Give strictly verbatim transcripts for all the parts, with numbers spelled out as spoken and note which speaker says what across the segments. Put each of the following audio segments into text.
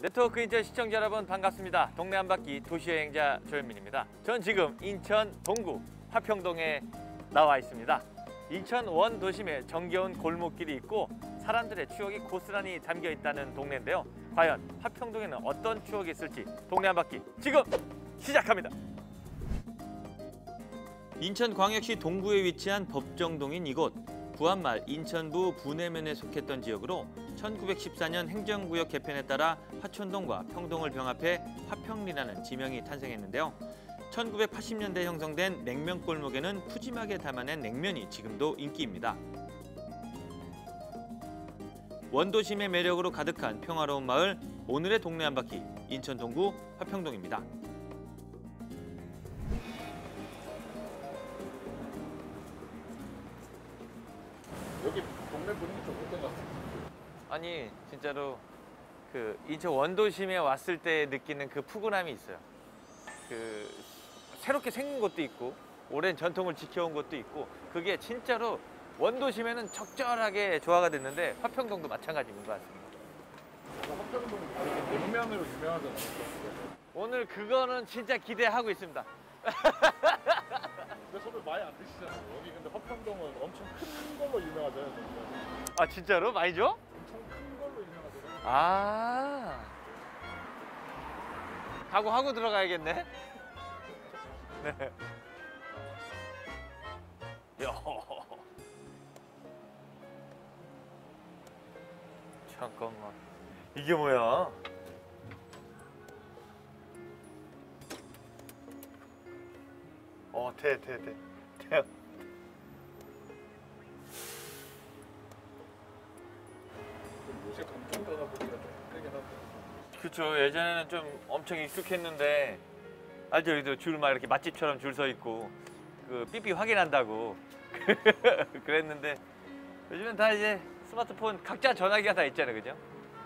Speaker 1: 네트워크 인천 시청자 여러분 반갑습니다. 동네 한바퀴 도시여행자 조현민입니다. 전 지금 인천 동구 화평동에 나와 있습니다. 인천 원도심에 정겨운 골목길이 있고 사람들의 추억이 고스란히 담겨 있다는 동네인데요. 과연 화평동에는 어떤 추억이 있을지 동네 한바퀴 지금 시작합니다. 인천광역시 동구에 위치한 법정동인 이곳. 부안말 인천부 분해면에 속했던 지역으로 천구백십사 년 행정구역 개편에 따라 화촌동과 평동을 병합해 화평리라는 지명이 탄생했는데요. 천구백팔십 년대 형성된 냉면골목에는 푸짐하게 담아낸 냉면이 지금도 인기입니다. 원도심의 매력으로 가득한 평화로운 마을, 오늘의 동네 한바퀴 인천 동구 화평동입니다.
Speaker 2: 여기 동네 분위기 좀 어떤 것 같아요?
Speaker 1: 아니 진짜로 그 인천 원도심에 왔을 때 느끼는 그 푸근함이 있어요. 그 새롭게 생긴 곳도 있고 오랜 전통을 지켜온 곳도 있고 그게 진짜로 원도심에는 적절하게 조화가 됐는데 화평동도 마찬가지인 것 같습니다.
Speaker 2: 화평동은 냉면으로 유명하잖아요.
Speaker 1: 오늘 그거는 진짜 기대하고 있습니다.
Speaker 2: 근데 서로 많이 안 드시잖아요. 여기 근데 화평동은 엄청 큰 걸로 유명하잖아요. 냉면.
Speaker 1: 아 진짜로? 많이 줘?
Speaker 2: 엄청 큰 걸로 유명하잖아요.
Speaker 1: 아 각오하고 들어가야겠네. 네. 야. 잠깐만. 이게 뭐야? 어, 돼, 돼, 돼. 돼.
Speaker 2: 요새 감정 변화 보기가 좀 힘들긴 한데.
Speaker 1: 그쵸. 예전에는 좀 엄청 익숙했는데 알죠? 여기도 줄 막 이렇게 맛집처럼 줄 서 있고 그 삐삐 확인한다고 그랬는데 요즘은 다 이제 스마트폰 각자 전화기가 다 있잖아요, 그죠?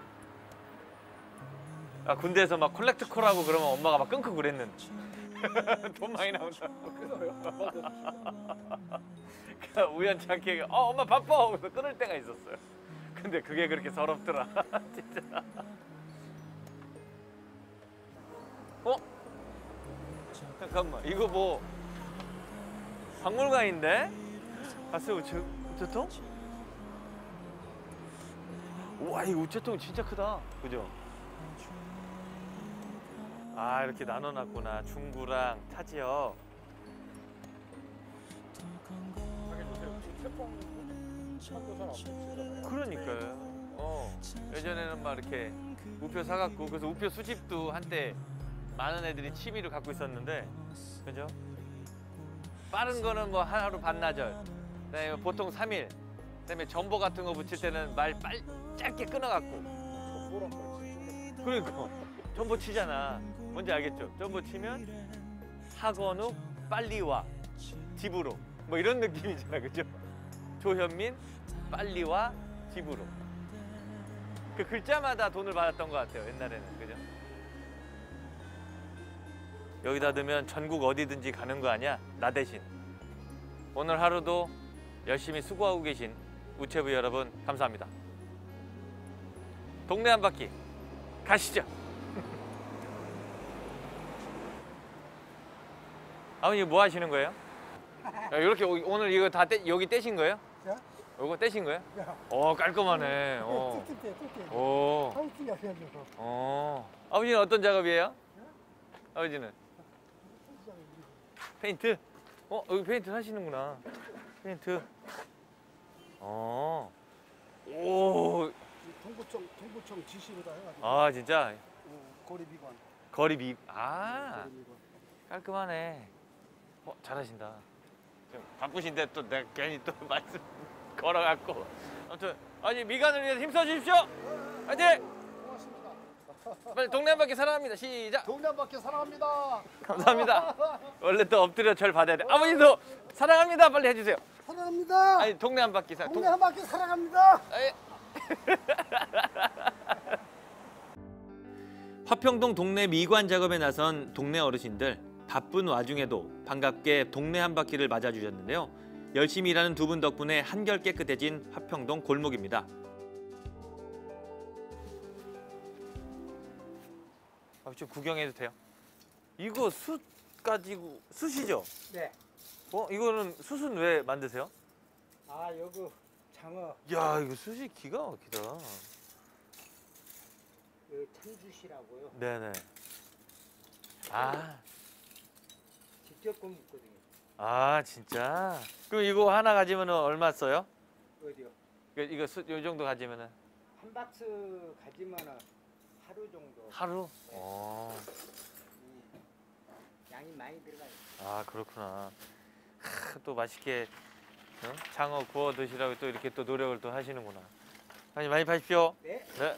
Speaker 1: 아 군대에서 막 콜렉트콜하고 그러면 엄마가 막 끊고 그랬는데 돈 많이 나온다고. 그래서 우연찮게 어 엄마 바빠 하고서 끊을 때가 있었어요. 근데 그게 그렇게 서럽더라. 진짜. 어? 잠깐만 이거 뭐 박물관인데? 봤어요 우체, 우체통? 우와 이 우체통 진짜 크다 그죠? 아 이렇게 나눠놨구나 중구랑 타지역. 그러니까요. 어 예전에는 막 이렇게 우표 사갖고 그래서 우표 수집도 한때 많은 애들이 취미로 갖고 있었는데 그죠? 빠른 거는 뭐 하루 반나절 그다음에 보통 삼 일 그다음에 전보 같은 거 붙일 때는 말 빨리 짧게 끊어갖고 그러니까 전보 치잖아. 뭔지 알겠죠? 전보 치면 하건욱 빨리 와 집으로 뭐 이런 느낌이잖아 그죠? 조현민 빨리 와 집으로 그 글자마다 돈을 받았던 것 같아요 옛날에는 그죠? 여기다 넣으면 전국 어디든지 가는 거 아니야? 나 대신. 오늘 하루도 열심히 수고하고 계신 우체부 여러분 감사합니다. 동네 한 바퀴 가시죠. 아버님 뭐 하시는 거예요? 이렇게 오늘 이거 다 떼, 여기 떼신 거예요?
Speaker 3: 야?
Speaker 1: 이거 떼신 거예요?
Speaker 3: 야.
Speaker 1: 어 깔끔하네. 어.
Speaker 3: 뜯게 뜯게.
Speaker 1: 오.
Speaker 3: 하우스가 해가지고.
Speaker 1: 어. 아버지는 어떤 작업이에요? 아버지는? 페인트? 어 여기 페인트 하시는구나. 페인트. 어. 오.
Speaker 3: 동구청 동구청 지시로 다 해가지고.
Speaker 1: 아 진짜?
Speaker 3: 어, 거리 비관.
Speaker 1: 거리 비. 아.
Speaker 3: 거리 비관.
Speaker 1: 깔끔하네. 어 잘하신다. 지금 바쁘신데 또 내가 괜히 또 말씀 걸어갖고. 아무튼 아니 미간을 위해서 힘써 주십시오. 화이팅!
Speaker 3: 고맙습니다.
Speaker 1: 빨리 동네 한 바퀴 사랑합니다. 시작.
Speaker 3: 동네 한 바퀴 사랑합니다.
Speaker 1: 감사합니다. 원래 또 엎드려 절 받아야 돼. 아버님도 사랑합니다. 빨리 해주세요.
Speaker 3: 사랑합니다.
Speaker 1: 아니 동네 한 바퀴 사.
Speaker 3: 동네 한 바퀴 사랑합니다.
Speaker 1: 아이. 화평동 동네 미관 작업에 나선 동네 어르신들 바쁜 와중에도 반갑게 동네 한 바퀴를 맞아주셨는데요. 열심히 일하는 두 분 덕분에 한결 깨끗해진 화평동 골목입니다. 아, 좀 구경해도 돼요? 이거 숯 가지고 숯이죠?
Speaker 4: 네.
Speaker 1: 어 이거는 숯은 왜 만드세요?
Speaker 4: 아, 여기 장어,
Speaker 1: 야 이거 숯이 기가 막히다.
Speaker 4: 그 천주시라고요.
Speaker 1: 네네. 아,
Speaker 4: 직접 구입거든요.
Speaker 1: 아 진짜? 그럼 이거 하나 가지면 얼마 써요?
Speaker 4: 어디요?
Speaker 1: 이거, 이거 숯, 요 정도 가지면은
Speaker 4: 한 박스 가지면은 하루 정도.
Speaker 1: 하루? 어.
Speaker 4: 음, 양이 많이 들어가요.
Speaker 1: 아 그렇구나. 하, 또 맛있게 어? 장어 구워 드시라고 또 이렇게 또 노력을 또 하시는구나. 많이 많이 파십시오.
Speaker 4: 네.
Speaker 1: 네.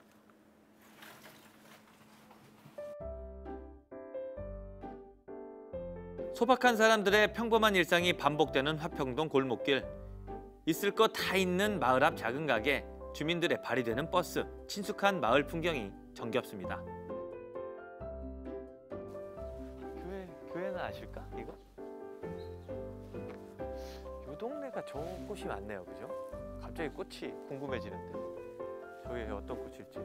Speaker 1: 소박한 사람들의 평범한 일상이 반복되는 화평동 골목길. 있을 거 다 있는 마을 앞 작은 가게, 주민들의 발이 되는 버스, 친숙한 마을 풍경이 정겹습니다. 교회 교회는 아실까 이거? 요 동네가 좋은 꽃이 많네요, 그죠? 갑자기 꽃이 궁금해지는데 저게 어떤 꽃일지.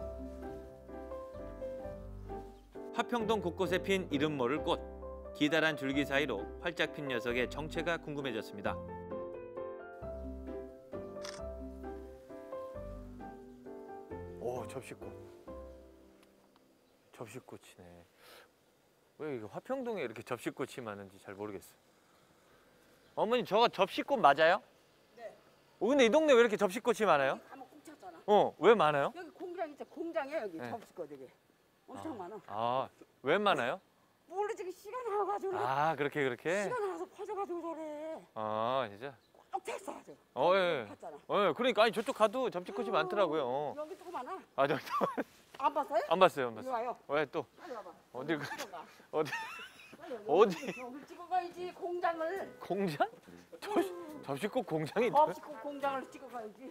Speaker 1: 화평동 곳곳에 핀 이름 모를 꽃. 기다란 줄기 사이로 활짝 핀 녀석의 정체가 궁금해졌습니다. 오, 접시꽃. 접시꽃이네. 왜 이거 화평동에 이렇게 접시꽃이 많은지 잘 모르겠어요. 어머니, 저거 접시꽃 맞아요?
Speaker 5: 네.
Speaker 1: 어, 근데 이 동네 왜 이렇게 접시꽃이 많아요?
Speaker 5: 한번 꼭 찼잖아.
Speaker 1: 어, 왜 많아요?
Speaker 5: 여기 공장 있죠. 공장이야 여기
Speaker 1: 네.
Speaker 5: 접시거 되게 엄청 많아.
Speaker 1: 아, 왜 많아요?
Speaker 5: 모르지 시간 나와가지고 그래.
Speaker 1: 아, 그렇게 그렇게?
Speaker 5: 시간 나와서 퍼져가지고 저래.
Speaker 1: 아, 진짜?
Speaker 5: 꼭 됐어 아주.
Speaker 1: 어, 예.
Speaker 5: 팠잖아.
Speaker 1: 어, 그러니까 아니 저쪽 가도 접시꽃이 많더라고요. 어.
Speaker 5: 여기 또 많아.
Speaker 1: 아, 저,
Speaker 5: 안 봤어요?
Speaker 1: 안 봤어요, 안
Speaker 5: 이리
Speaker 1: 봤어요.
Speaker 5: 와요.
Speaker 1: 왜 또?
Speaker 5: 빨리 와봐.
Speaker 1: 어디 그-
Speaker 5: 찍어가.
Speaker 1: 어디
Speaker 5: 빨리 여기,
Speaker 1: 어디?
Speaker 5: 여기 찍어가야지 공장을.
Speaker 1: 공장? 접시, 접시꽃 공장이 있나요?
Speaker 5: 없이 꼭 공장을 찍어가야지.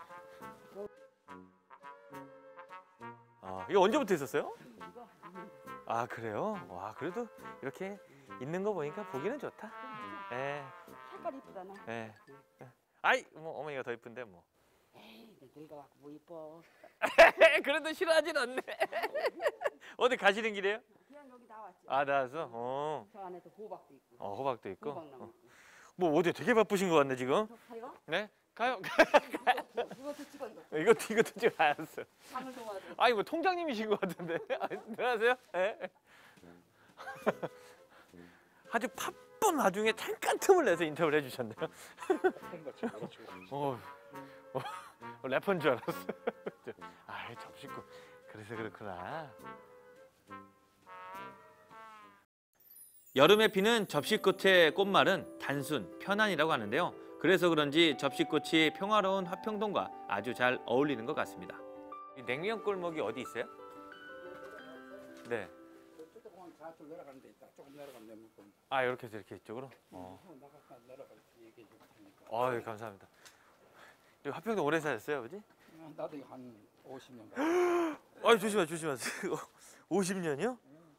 Speaker 1: 아, 이거 언제부터 있었어요?
Speaker 5: 이거
Speaker 1: 아, 그래요? 와, 그래도 이렇게 있는 거 보니까 보기는 좋다. 예,
Speaker 5: 색깔 이쁘잖아.
Speaker 1: 예. 아이, 뭐 어머니가 더 이쁜데 뭐.
Speaker 5: 에이 늙어갖고 뭐 이뻐.
Speaker 1: 그래도 싫어하진 않네. 어디 가시는 길이에요?
Speaker 5: 그냥 여기 나왔지.
Speaker 1: 아, 나와서. 어,
Speaker 5: 저 안에도 호박도 있고.
Speaker 1: 어 호박도 있고.
Speaker 5: 호박나무.
Speaker 1: 어. 뭐 어디 되게 바쁘신 것 같네 지금.
Speaker 5: 저 가요?
Speaker 1: 네? 가요.
Speaker 5: 이것도 찍어 이거.
Speaker 1: 이것도 이것도 지금 알았어.
Speaker 5: 잠을 좀 와야 돼.
Speaker 1: 아니 뭐 통장님이신 것 같은데. 아, 안녕하세요. 예. 아주 바쁜 와중에 잠깐 틈을 내서 인터뷰를 해주셨네요.
Speaker 2: 팬같이 그렇죠.
Speaker 1: 어, 어, 래퍼인 줄 알았어. 아, 접시꽃. 그래서 그렇구나. 여름에 피는 접시꽃의 꽃말은 단순, 편안이라고 하는데요. 그래서 그런지 접시꽃이 평화로운 화평동과 아주 잘 어울리는 것 같습니다. 이 냉면 골목이 어디 있어요? 네.
Speaker 4: 저쪽 보면 저쪽 내려가는 데 있다. 조금 내려가면 되면 좀
Speaker 1: 아, 이렇게 해서 이렇게 이쪽으로? 어.
Speaker 4: 나가 내려갈 때 얘기해 줄 테니까.
Speaker 1: 아유, 감사합니다. 여기 화평동 오래 사셨어요, 아버지?
Speaker 4: 나도 이거 한 오십 년 가까이.
Speaker 1: 아유, 조심하세요, 조심하세요. 오십 년이요?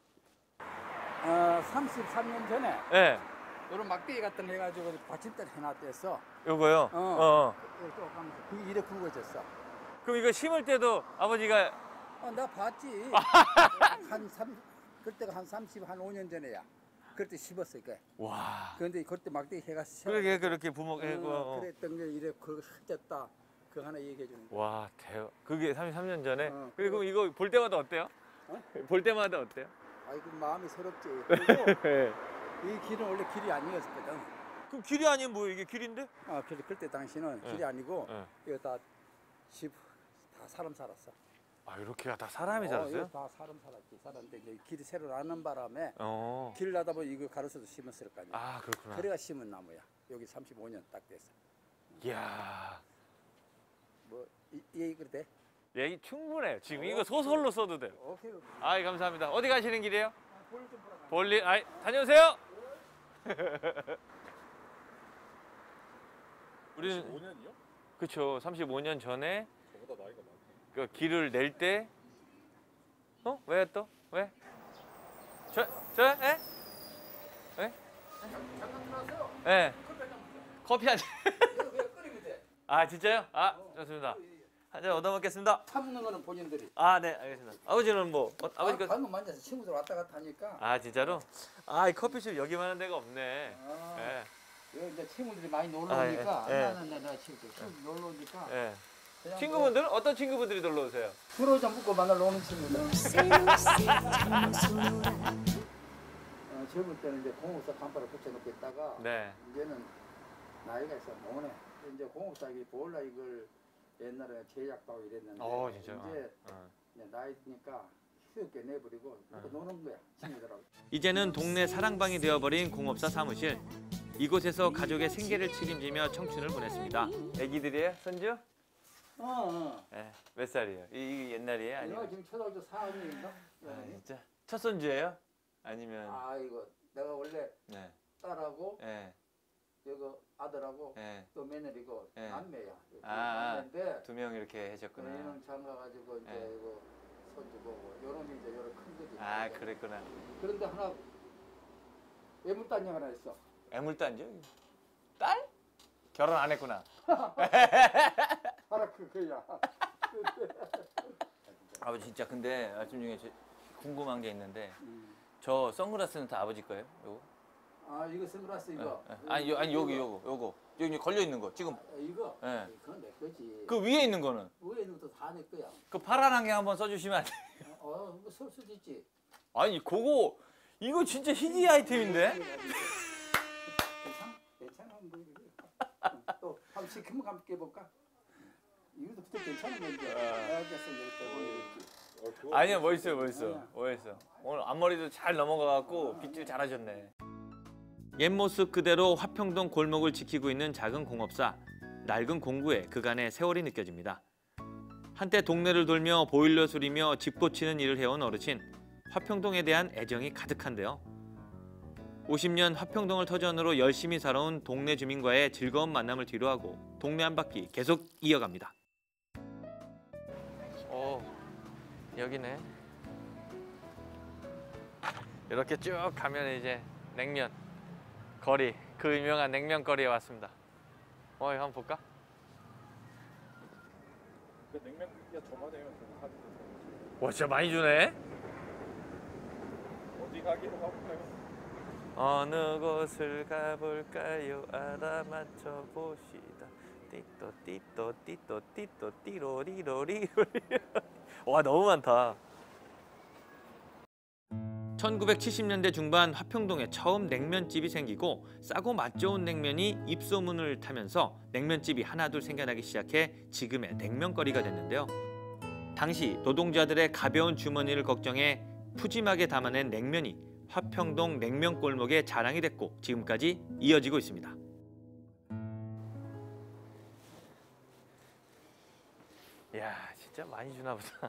Speaker 4: 어, 삼십삼 년 전에
Speaker 1: 네.
Speaker 4: 이런 막대기 같은 거 해가지고 받침대를 해놨댔어.
Speaker 1: 요거요?
Speaker 4: 어.
Speaker 1: 어.
Speaker 4: 또 가면서 그게 이래 굵어졌어.
Speaker 1: 그럼 이거 심을 때도 아버지가
Speaker 4: 어, 나 봤지. 한 삼, 그때가 한 삼십, 한 오 년 전에야. 그때 씹었어, 이게.
Speaker 1: 와.
Speaker 4: 그런데 그때 막대기 해가
Speaker 1: 그렇게 그렇게 부먹하고
Speaker 4: 어, 그랬던 게 이래 그거 흩졌다. 그거 하나 얘기해 주는 거야.
Speaker 1: 와, 대박. 그게 삼십삼 년 전에.
Speaker 4: 어.
Speaker 1: 그리고 이거 볼 때마다 어때요?
Speaker 4: 어?
Speaker 1: 볼 때마다 어때요?
Speaker 4: 아이고 마음이 서럽지. 그리고
Speaker 1: 네.
Speaker 4: 이 길은 원래 길이 아니었거든.
Speaker 1: 그럼 길이 아니면 뭐 이게 길인데?
Speaker 4: 아, 그래 그때 당시는
Speaker 1: 네.
Speaker 4: 길이 아니고
Speaker 1: 네.
Speaker 4: 이거 다 집 다 사람 살았어.
Speaker 1: 아, 이렇게가 다 사람이
Speaker 4: 어,
Speaker 1: 살았어요?
Speaker 4: 이거 다 사람 살았지. 살았는데 이제 길이 새로 나는 바람에
Speaker 1: 어.
Speaker 4: 길 나다 보니 이거 가로수도 심었을 거 아니야.
Speaker 1: 아, 그렇구나.
Speaker 4: 그래가 심은 나무야. 여기 삼십오 년 딱 됐어.
Speaker 1: 이야.
Speaker 4: 뭐 이 얘기 그래 돼?
Speaker 1: 얘기 충분해요. 지금 이거 소설로 써도 돼요.
Speaker 4: 오케이. 오케이.
Speaker 1: 아이, 감사합니다. 어디 가시는 길이에요?
Speaker 4: 아, 볼좀 보러 가.
Speaker 1: 볼일. 아이, 다녀오세요. 우리는
Speaker 2: 오 년이요?
Speaker 1: 그렇죠. 삼십오 년 전에
Speaker 2: 저보다 나이가 많네.
Speaker 1: 그 길을 낼 때, 어? 왜 또? 왜? 저, 저, 에? 에?
Speaker 4: 잠깐 들어왔어요.
Speaker 1: 예. 커피 한 잔.
Speaker 4: 이거 왜 끓이면 돼?
Speaker 1: 아, 진짜요? 아, 좋습니다. 한 잔 얻어먹겠습니다.
Speaker 4: 참는 거는 본인들이.
Speaker 1: 아, 네, 알겠습니다. 아버지는 뭐 어, 아버지 거.
Speaker 4: 방금 만져서 친구들 왔다 갔다 하니까.
Speaker 1: 아, 진짜로? 아, 이 커피숍 여기만한 데가 없네.
Speaker 4: 아,
Speaker 1: 예.
Speaker 4: 여기 이제 친구들이 많이 놀러
Speaker 1: 아, 예,
Speaker 4: 오니까
Speaker 1: 예.
Speaker 4: 나는 내가 친구들 친구들 놀러 오니까.
Speaker 1: 예.
Speaker 4: 그냥
Speaker 1: 친구분들은 어떤 친구분들이 놀러 오세요?
Speaker 4: 뭐 프로 좀 붙고 만나러 오는 친구들. 어, 젊을 때는 이제 공업사 간판을 붙여놓고 있다가
Speaker 1: 네.
Speaker 4: 이제는 나이가 있어 모네. 이제 공업사 이 보일러 이걸 옛날에 제작하고 이랬는데
Speaker 1: 어, 진짜요?
Speaker 4: 이제
Speaker 1: 어.
Speaker 4: 이제 나이 드니까 쉽게 내버리고 이렇게 노는 거야 친구들하고.
Speaker 1: 이제는 동네 사랑방이 되어버린 공업사 사무실. 이곳에서 가족의 생계를 책임지며 청춘을 보냈습니다. 애기들이에요? 손주?
Speaker 4: 어, 어.
Speaker 1: 예. 몇 살이에요? 이- 이게 옛날이에요?
Speaker 4: 얘가
Speaker 1: 아니면?
Speaker 4: 지금 초등학교 사 학년인가?
Speaker 1: 아, 진짜? 첫 손주예요? 아니면?
Speaker 4: 아 이거 내가 원래
Speaker 1: 네.
Speaker 4: 딸하고
Speaker 1: 예.
Speaker 4: 이거 아들하고
Speaker 1: 예.
Speaker 4: 또 며느리고
Speaker 1: 예.
Speaker 4: 남매야.
Speaker 1: 아,
Speaker 4: 남매인데
Speaker 1: 두 명 이렇게 하셨구나.
Speaker 4: 얘는 장가 가지고 이제
Speaker 1: 예.
Speaker 4: 이거 손주 보고 요놈이 이제 요런 큰 거지.
Speaker 1: 아, 그랬구나.
Speaker 4: 그런데 하나 애물단녀 하나 있어.
Speaker 1: 애물단지요? 딸? 결혼 안 했구나.
Speaker 4: 하나 그 그야.
Speaker 1: 아버지 진짜 근데 말씀 중에 저 궁금한 게 있는데
Speaker 4: 음.
Speaker 1: 저 선글라스는 다 아버지 거예요? 요거?
Speaker 4: 아 이거 선글라스 이거.
Speaker 1: 예, 예. 아니, 요, 아니 여기 요거 요거 여기 걸려 있는 거 지금
Speaker 4: 아, 이거.
Speaker 1: 예.
Speaker 4: 그건 내 거지.
Speaker 1: 그 위에 있는 거는
Speaker 4: 위에 있는 것도 다 내 거야.
Speaker 1: 그 파란 안경 한번 써주시면 안 돼요?
Speaker 4: 어, 어, 설 수도 있지.
Speaker 1: 아니 그거 이거 진짜 희귀 아이템인데?
Speaker 4: 괜찮아? 괜찮아 뭐 이렇게. 또 한번 시키면 함께 해볼까? 이것도 그때 괜찮은 건데. 내가 겠어 이렇게 보여줬지.
Speaker 2: 어, 그거
Speaker 1: 아니야 멋있어요 멋있어
Speaker 4: 아니야.
Speaker 1: 멋있어. 오늘 앞머리도 잘 넘어가갖고 빗질 잘하셨네. 옛 모습 그대로 화평동 골목을 지키고 있는 작은 공업사. 낡은 공구에 그간의 세월이 느껴집니다. 한때 동네를 돌며 보일러 수리며 집 고치는 일을 해온 어르신. 화평동에 대한 애정이 가득한데요. 오십 년 화평동을 터전으로 열심히 살아온 동네 주민과의 즐거운 만남을 뒤로하고 동네 한 바퀴 계속 이어갑니다. 오, 여기네. 이렇게 쭉 가면 이제 냉면 거리, 그 유명한 냉면 거리에 왔습니다. 어, 이거 한번 볼까?
Speaker 2: 그 냉면기가 저만해요. 저거 사진.
Speaker 1: 와, 진짜 많이 주네.
Speaker 2: 어디 가기로 가볼까요?
Speaker 1: 어느 곳을 가볼까요? 알아맞혀 봅시다. 띠또 띠또 띠또 띠또 띠로리로리로리. 와, 너무 많다. 천구백칠십 년대 중반 화평동에 처음 냉면집이 생기고 싸고 맛 좋은 냉면이 입소문을 타면서 냉면집이 하나둘 생겨나기 시작해 지금의 냉면거리가 됐는데요. 당시 노동자들의 가벼운 주머니를 걱정해 푸짐하게 담아낸 냉면이 화평동 냉면 골목의 자랑이 됐고 지금까지 이어지고 있습니다. 이야, 진짜 많이 주나 보다.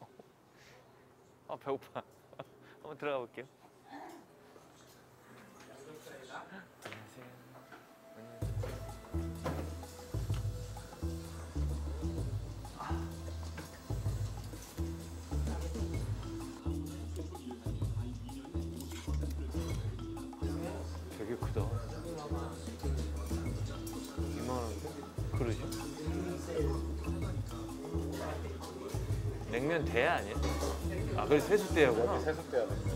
Speaker 1: 아, 배고파. 한번 들어가 볼게요. 되게 크다. 이만한데? 그러지? 냉면 대 아니야? 아, 그래 세숫대야구나.
Speaker 2: 세숫대야 돼.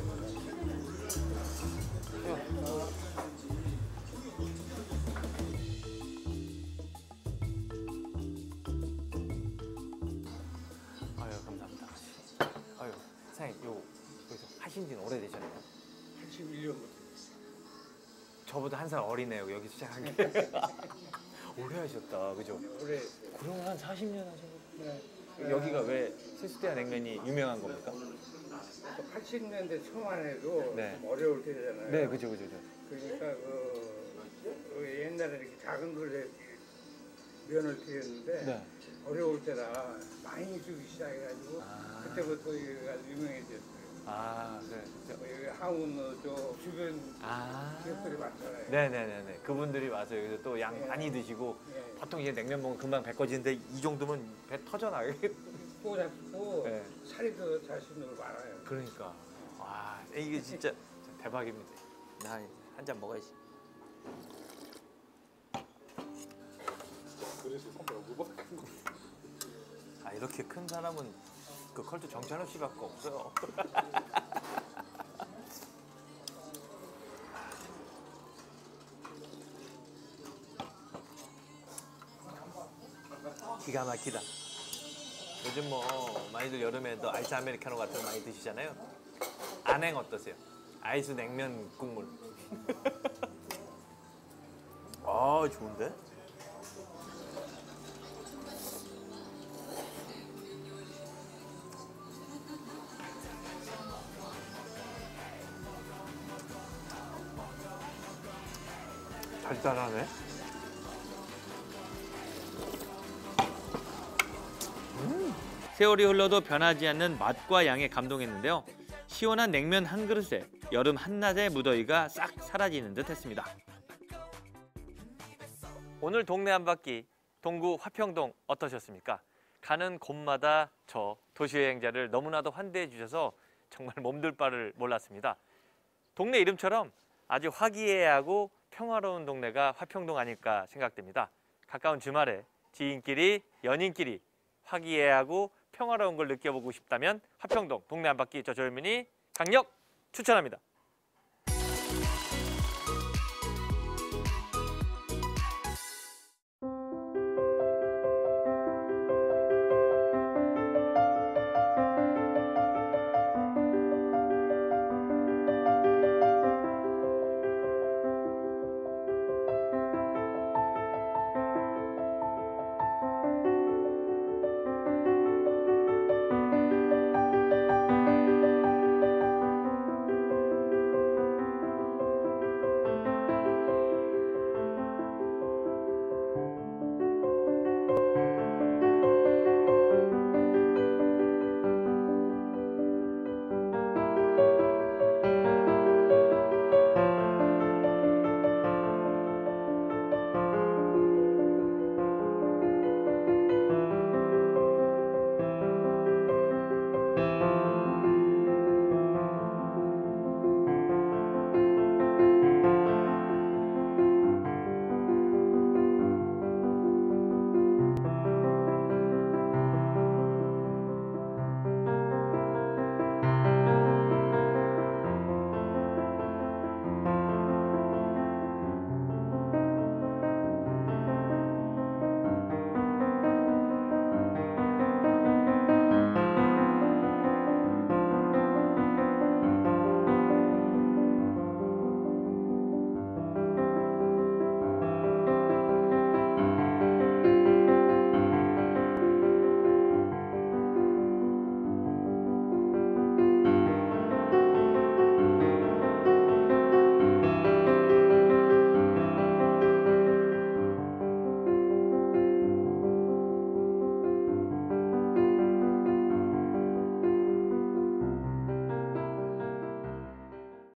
Speaker 1: 아유, 감사합니다. 아유, 사장님, 요 여기서 하신 지는 오래되셨나요?
Speaker 4: 팔십일 년부터.
Speaker 1: 저보다 한 살 어리네요. 여기 시작한 게. 오래 하셨다, 그죠?
Speaker 4: 올해
Speaker 1: 그럼 한 사십 년 하신 거.
Speaker 4: 네.
Speaker 1: 여기가 왜 세숫대야 냉면이 유명한 겁니까?
Speaker 6: 팔십 년대 초만 해도
Speaker 1: 네.
Speaker 6: 좀 어려울 때잖아요.
Speaker 1: 네, 그죠, 그죠, 그죠.
Speaker 6: 그러니까 그, 그 옛날에 이렇게 작은 걸에 면을 드렸는데
Speaker 1: 네.
Speaker 6: 어려울 때라 많이 주기 시작해가지고
Speaker 1: 아.
Speaker 6: 그때부터 여기가 유명해졌어요.
Speaker 1: 아, 그래. 저-
Speaker 6: 뭐 여기 하우는 저 주변
Speaker 1: 아.
Speaker 6: 기업들이 많잖아요.
Speaker 1: 네네네네. 그분들이 와서 여기서 또 양
Speaker 6: 네.
Speaker 1: 많이 드시고
Speaker 6: 예.
Speaker 1: 보통 이제 냉면 먹으면 금방 배 꺼지는데 이 정도면 배 터져나가겠.
Speaker 6: 또 잡고
Speaker 1: 네.
Speaker 6: 살이 더 잘 씹는 거 많아요.
Speaker 1: 그러니까. 와, 이게 진짜 대박입니다. 나 한 잔 먹어야지.
Speaker 2: 그릇이 선배가 무겁게 큰 거.
Speaker 1: 이렇게 큰 사람은 그 컬트 정찬호 씨밖에 없어요. 기가 막히다. 요즘 뭐 많이들 여름에도 아이스 아메리카노 같은 거 많이 드시잖아요. 안행 어떠세요? 아이스 냉면 국물. 아 좋은데? 달달하네. 음. 세월이 흘러도 변하지 않는 맛과 양에 감동했는데요. 시원한 냉면 한 그릇에 여름 한낮의 무더위가 싹 사라지는 듯 했습니다. 오늘 동네 한 바퀴 동구 화평동 어떠셨습니까? 가는 곳마다 저 도시여행자를 너무나도 환대해 주셔서 정말 몸둘 바를 몰랐습니다. 동네 이름처럼 아주 화기애애하고 평화로운 동네가 화평동 아닐까 생각됩니다. 가까운 주말에 지인끼리 연인끼리 화기애애하고 평화로운 걸 느껴보고 싶다면 화평동 동네 한 바퀴 저 조현민이 강력 추천합니다.